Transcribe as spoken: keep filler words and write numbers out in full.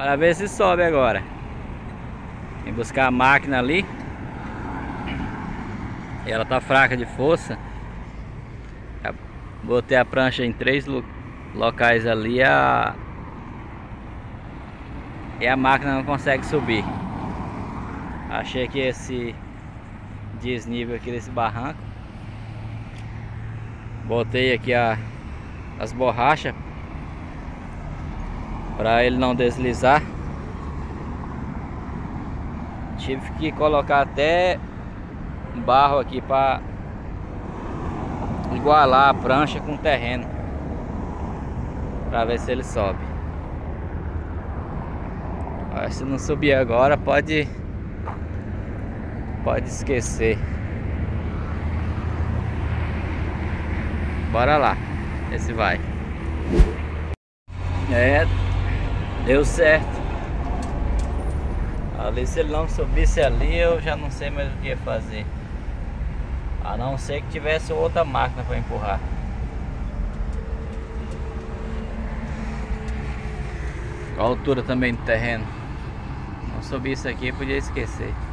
Para ver se sobe agora. Vem buscar a máquina ali. E ela tá fraca de força. Botei a prancha em três lo locais ali a... e a máquina não consegue subir. Achei que esse desnível aqui desse barranco. Botei aqui a... as borrachas para ele não deslizar. Tive que colocar até barro aqui para igualar a prancha com o terreno, para ver se ele sobe. Mas se não subir agora, pode pode esquecer. Bora lá, esse vai. É, deu certo. Ali, se ele não subisse ali, eu já não sei mais o que ia fazer. A não ser que tivesse outra máquina para empurrar. A altura também do terreno. Não subisse aqui, podia esquecer.